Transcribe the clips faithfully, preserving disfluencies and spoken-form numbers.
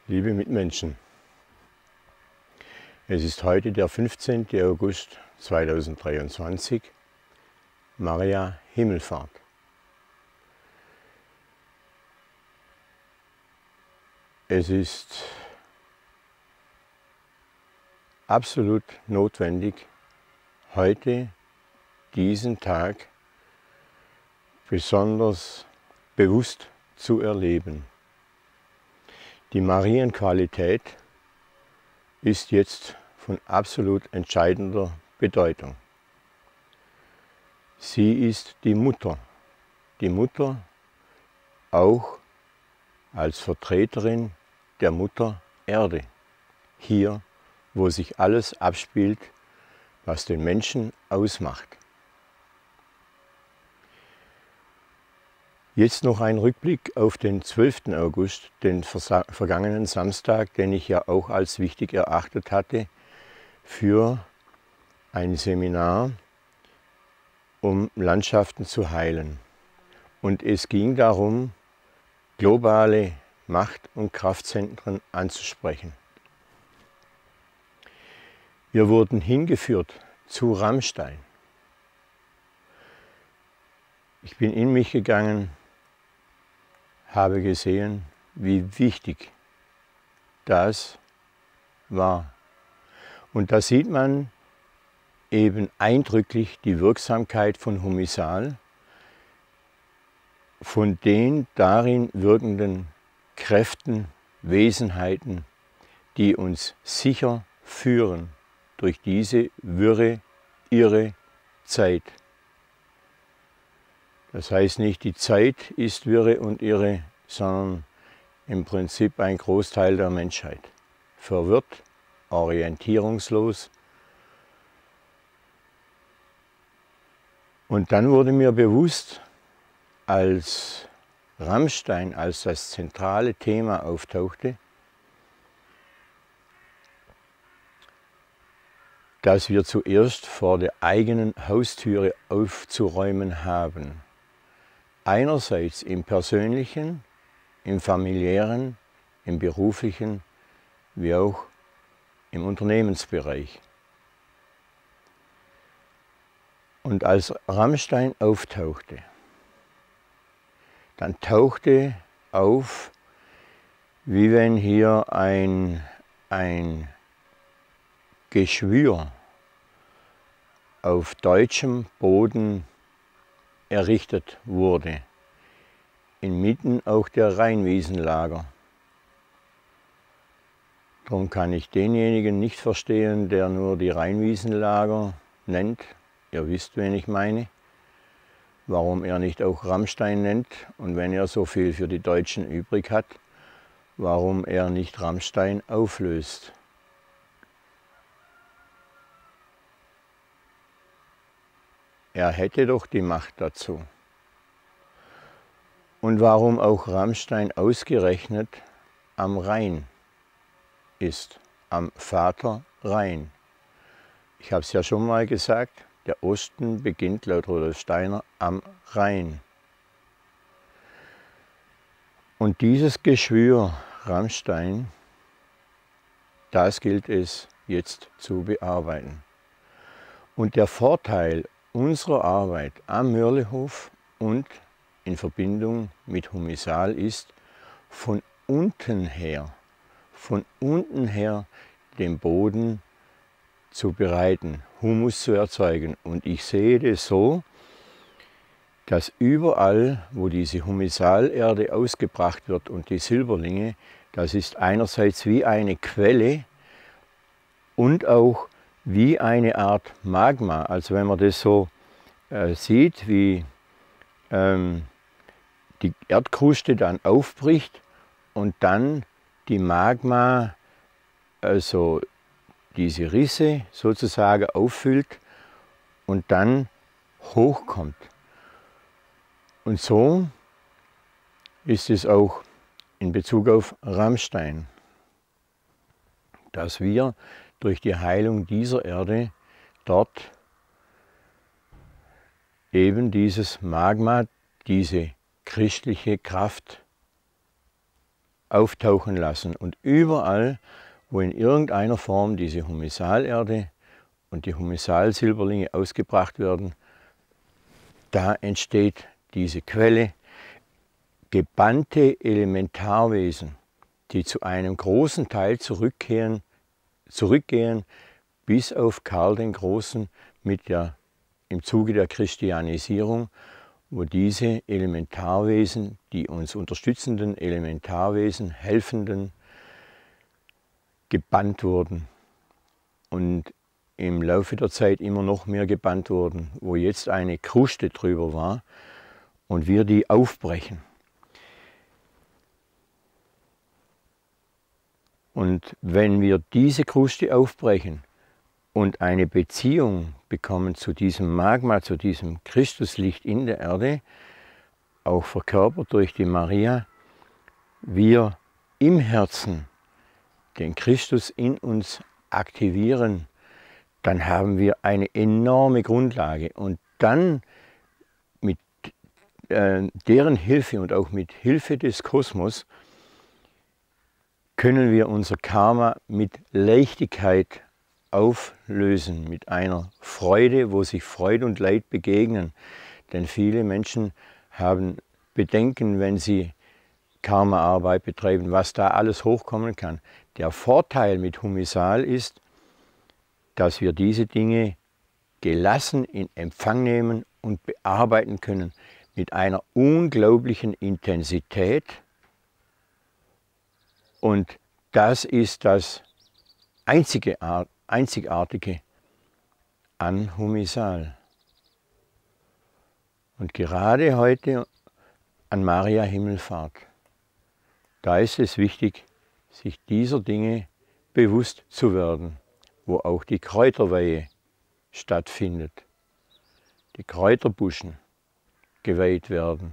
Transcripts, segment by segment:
Liebe Mitmenschen, es ist heute der fünfzehnte August zweitausenddreiundzwanzig, Maria Himmelfahrt. Es ist absolut notwendig, heute diesen Tag besonders bewusst zu erleben. Die Marienqualität ist jetzt von absolut entscheidender Bedeutung. Sie ist die Mutter, die Mutter auch als Vertreterin der Mutter Erde, hier, wo sich alles abspielt, was den Menschen ausmacht. Jetzt noch ein Rückblick auf den zwölften August, den vergangenen Samstag, den ich ja auch als wichtig erachtet hatte für ein Seminar, um Landschaften zu heilen. Und es ging darum, globale Macht- und Kraftzentren anzusprechen. Wir wurden hingeführt zu Rammstein. Ich bin in mich gegangen, habe gesehen, wie wichtig das war. Und da sieht man eben eindrücklich die Wirksamkeit von Humisal, von den darin wirkenden Kräften, Wesenheiten, die uns sicher führen durch diese wirre, irre Zeit. Das heißt nicht, die Zeit ist wirre und irre, sondern im Prinzip ein Großteil der Menschheit. Verwirrt, orientierungslos. Und dann wurde mir bewusst, als Rammstein als das zentrale Thema auftauchte, dass wir zuerst vor der eigenen Haustüre aufzuräumen haben. Einerseits im persönlichen, im familiären, im beruflichen, wie auch im Unternehmensbereich. Und als Rammstein auftauchte, dann tauchte auf, wie wenn hier ein, ein Geschwür auf deutschem Boden errichtet wurde, inmitten auch der Rheinwiesenlager. Darum kann ich denjenigen nicht verstehen, der nur die Rheinwiesenlager nennt. Ihr wisst, wen ich meine. Warum er nicht auch Rammstein nennt und wenn er so viel für die Deutschen übrig hat, warum er nicht Rammstein auflöst. Er hätte doch die Macht dazu. Und warum auch Rammstein ausgerechnet am Rhein ist, am Vater Rhein. Ich habe es ja schon mal gesagt, der Osten beginnt laut Rudolf Steiner am Rhein. Und dieses Geschwür Rammstein, das gilt es jetzt zu bearbeiten. Und der Vorteil unserer Arbeit am Mörlehof und in Verbindung mit Humisal ist, von unten her, von unten her den Boden zu bereiten, Humus zu erzeugen. Und ich sehe das so, dass überall, wo diese Humisalerde ausgebracht wird und die Silberlinge, das ist einerseits wie eine Quelle und auch wie eine Art Magma. Also wenn man das so äh, sieht, wie ähm, die Erdkruste dann aufbricht und dann die Magma, also diese Risse sozusagen auffüllt und dann hochkommt. Und so ist es auch in Bezug auf Rammstein, dass wir durch die Heilung dieser Erde dort eben dieses Magma, diese christliche Kraft auftauchen lassen. Und überall, wo in irgendeiner Form diese Humisalerde und die Humisalsilberlinge ausgebracht werden, da entsteht diese Quelle, gebannte Elementarwesen, die zu einem großen Teil zurückkehren, zurückgehen bis auf Karl den Großen mit der, im Zuge der Christianisierung, wo diese Elementarwesen, die uns unterstützenden Elementarwesen, helfenden, gebannt wurden und im Laufe der Zeit immer noch mehr gebannt wurden, wo jetzt eine Kruste drüber war und wir die aufbrechen. Und wenn wir diese Kruste aufbrechen und eine Beziehung bekommen zu diesem Magma, zu diesem Christuslicht in der Erde, auch verkörpert durch die Maria, wir im Herzen den Christus in uns aktivieren, dann haben wir eine enorme Grundlage. Und dann mit äh, deren Hilfe und auch mit Hilfe des Kosmos können wir unser Karma mit Leichtigkeit auflösen, mit einer Freude, wo sich Freude und Leid begegnen. Denn viele Menschen haben Bedenken, wenn sie Karma-Arbeit betreiben, was da alles hochkommen kann. Der Vorteil mit Humisal ist, dass wir diese Dinge gelassen in Empfang nehmen und bearbeiten können mit einer unglaublichen Intensität. Und das ist das einzige, Einzigartige an Humisal. Und gerade heute an Maria Himmelfahrt, da ist es wichtig, sich dieser Dinge bewusst zu werden, wo auch die Kräuterweihe stattfindet, die Kräuterbuschen geweiht werden.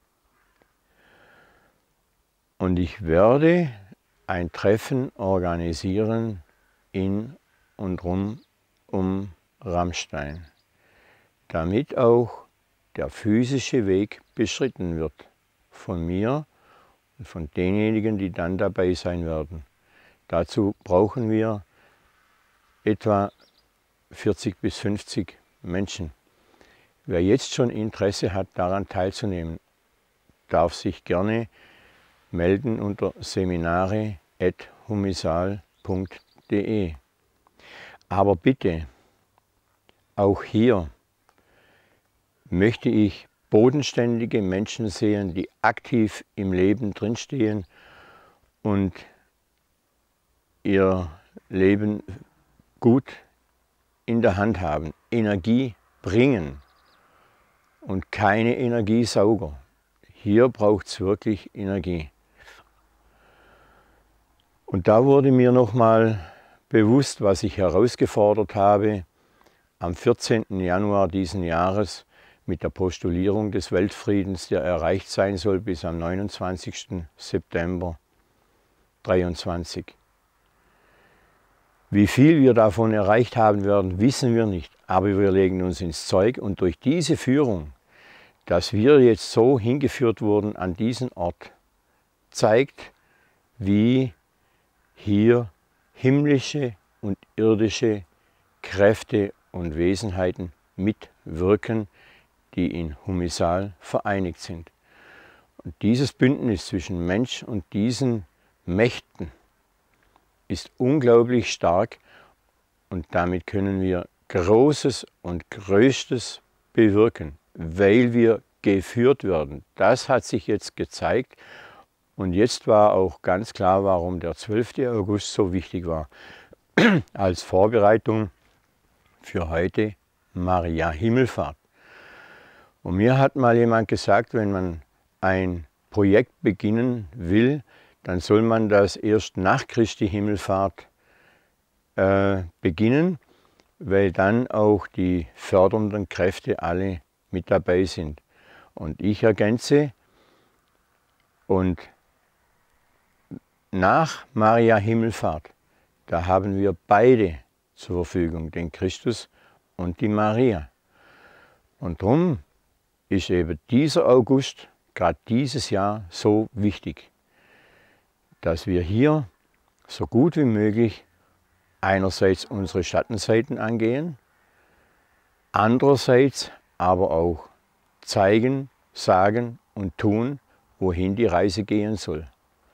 Und ich werde ein Treffen organisieren in und rum um Rammstein, damit auch der physische Weg beschritten wird von mir und von denjenigen, die dann dabei sein werden. Dazu brauchen wir etwa vierzig bis fünfzig Menschen. Wer jetzt schon Interesse hat, daran teilzunehmen, darf sich gerne melden unter seminare at humisal punkt de. Aber bitte, auch hier möchte ich bodenständige Menschen sehen, die aktiv im Leben drinstehen und ihr Leben gut in der Hand haben, Energie bringen und keine Energiesauger. Hier braucht es wirklich Energie. Und da wurde mir nochmal bewusst, was ich herausgefordert habe am vierzehnten Januar diesen Jahres mit der Postulierung des Weltfriedens, der erreicht sein soll bis am neunundzwanzigsten September zweitausenddreiundzwanzig. Wie viel wir davon erreicht haben werden, wissen wir nicht, aber wir legen uns ins Zeug und durch diese Führung, dass wir jetzt so hingeführt wurden an diesen Ort, zeigt, wie hier himmlische und irdische Kräfte und Wesenheiten mitwirken, die in Humisal vereinigt sind. Und dieses Bündnis zwischen Mensch und diesen Mächten ist unglaublich stark und damit können wir Großes und Größtes bewirken, weil wir geführt werden. Das hat sich jetzt gezeigt. Und jetzt war auch ganz klar, warum der zwölfte August so wichtig war, als Vorbereitung für heute Maria Himmelfahrt. Und mir hat mal jemand gesagt, wenn man ein Projekt beginnen will, dann soll man das erst nach Christi Himmelfahrt äh, beginnen, weil dann auch die fördernden Kräfte alle mit dabei sind. Und ich ergänze, und nach Maria Himmelfahrt, da haben wir beide zur Verfügung, den Christus und die Maria. Und darum ist eben dieser August, gerade dieses Jahr, so wichtig. dass wir hier so gut wie möglich einerseits unsere Schattenseiten angehen, andererseits aber auch zeigen, sagen und tun, wohin die Reise gehen soll.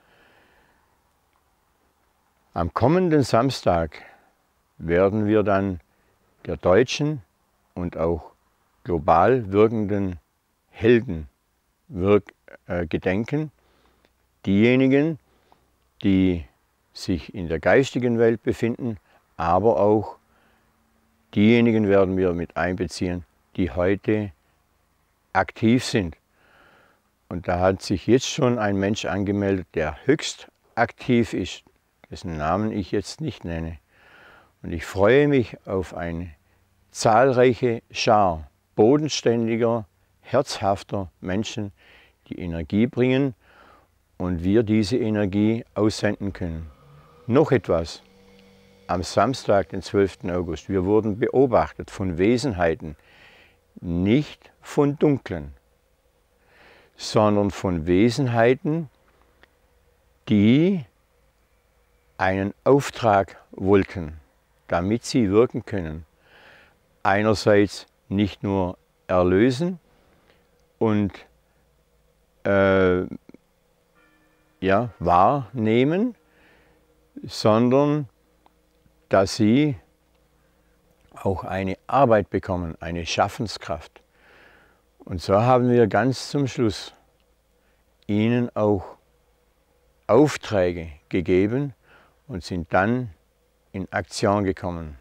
Am kommenden Samstag werden wir dann der deutschen und auch global wirkenden Helden wirk äh, gedenken, diejenigen, die sich in der geistigen Welt befinden, aber auch diejenigen werden wir mit einbeziehen, die heute aktiv sind. Und da hat sich jetzt schon ein Mensch angemeldet, der höchst aktiv ist, dessen Namen ich jetzt nicht nenne. Und ich freue mich auf eine zahlreiche Schar bodenständiger, herzhafter Menschen, die Energie bringen und wir diese Energie aussenden können. Noch etwas. Am Samstag, den zwölften August, wir wurden beobachtet von Wesenheiten, nicht von Dunklen, sondern von Wesenheiten, die einen Auftrag wollten, damit sie wirken können. Einerseits nicht nur erlösen und äh, ja, wahrnehmen, sondern dass sie auch eine Arbeit bekommen, eine Schaffenskraft. Und so haben wir ganz zum Schluss ihnen auch Aufträge gegeben und sind dann in Aktion gekommen.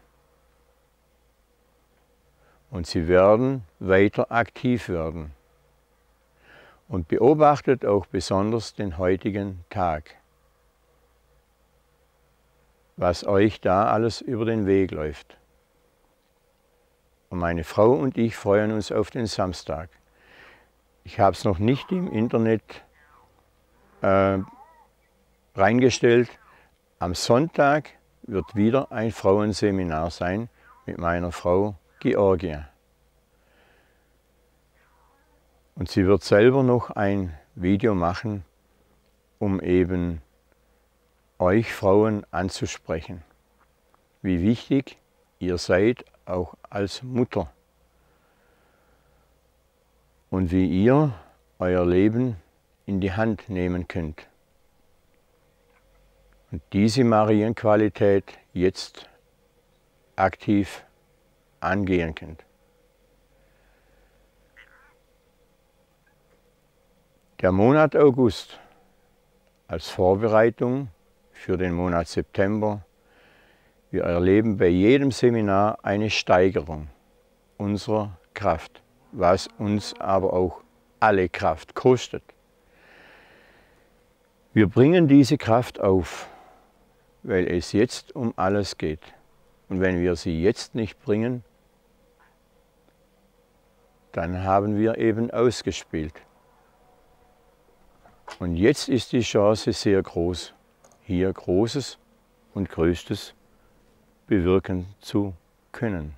Und sie werden weiter aktiv werden. Und beobachtet auch besonders den heutigen Tag, was euch da alles über den Weg läuft. Und meine Frau und ich freuen uns auf den Samstag. Ich habe es noch nicht im Internet äh, reingestellt. Am Sonntag wird wieder ein Frauenseminar sein mit meiner Frau Georgia. Und sie wird selber noch ein Video machen, um eben euch Frauen anzusprechen, wie wichtig ihr seid, auch als Mutter. Und wie ihr euer Leben in die Hand nehmen könnt. Und diese Marienqualität jetzt aktiv angehen könnt. Der Monat August als Vorbereitung für den Monat September. Wir erleben bei jedem Seminar eine Steigerung unserer Kraft, was uns aber auch alle Kraft kostet. Wir bringen diese Kraft auf, weil es jetzt um alles geht. Und wenn wir sie jetzt nicht bringen, dann haben wir eben ausgespielt. Und jetzt ist die Chance sehr groß, hier Großes und Größtes bewirken zu können.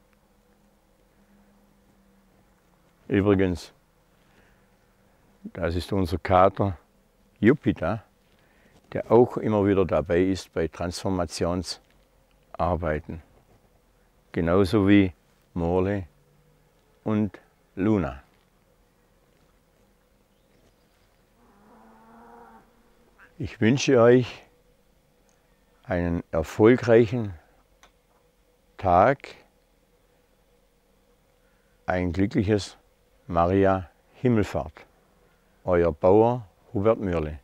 Übrigens, das ist unser Kater Jupiter, der auch immer wieder dabei ist bei Transformationsarbeiten. Genauso wie Morle und Luna. Ich wünsche euch einen erfolgreichen Tag, ein glückliches Maria Himmelfahrt. Euer Bauer Hubert Mürle.